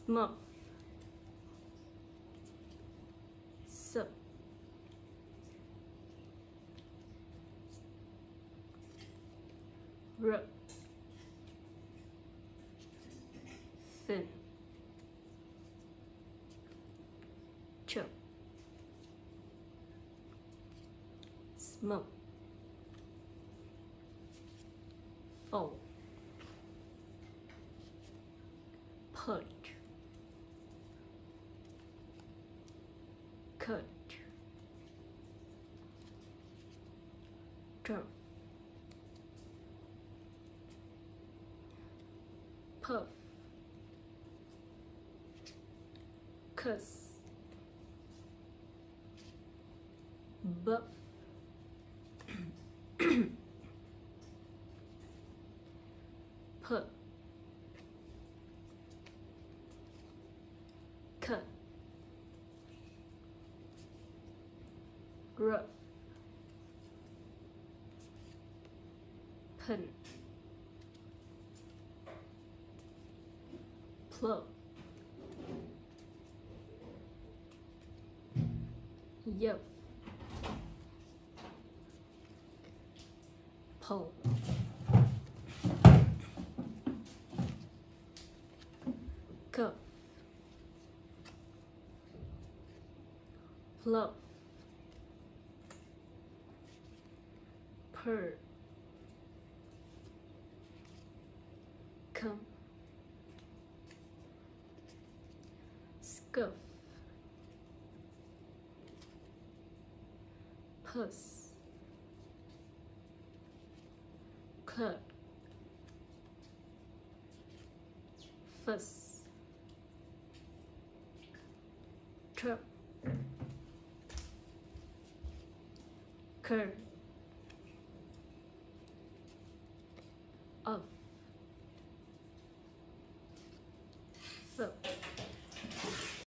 Smurf, Sup, Rup, Fin, Chup, Smoke, Fold, Pudge, Cut, Drop, Puff, Cuss, Buff, Put, Cut, Rough, Pun, Plug, Yup, Pull, Cuff, Fluff, Purr, Come, Scuff, Puss, Cluck, Fuss, Truck, Curve, Off, Flip.